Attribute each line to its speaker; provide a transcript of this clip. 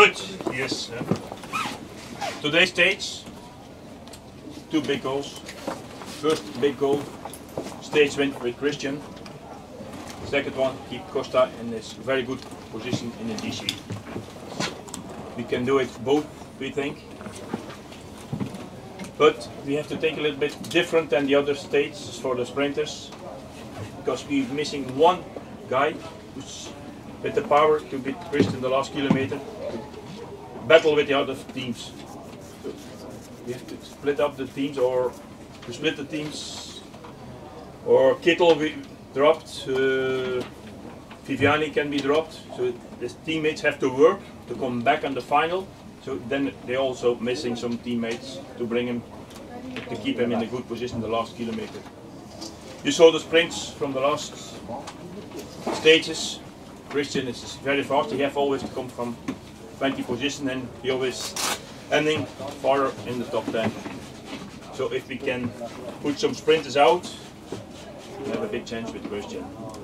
Speaker 1: Good. Yes. Today's stage, two big goals. First big goal, stage win with Christian. Second one, keep Costa in this very good position in the DC. We can do it both, we think. But we have to think a little bit different than the other stages for the sprinters, because we're missing one guy who's with the power to beat Christian the last kilometer, to battle with the other teams. So we have to split up the teams, or to split the teams. Or Kittel we dropped, Viviani can be dropped, so the teammates have to work to come back on the final. So then they're also missing some teammates to bring him, to keep him in a good position the last kilometer. You saw the sprints from the last stages. Christian is very fast. He have always to come from 20 position, and he always ending far in the top 10. So if we can put some sprinters out, we have a big chance with Christian.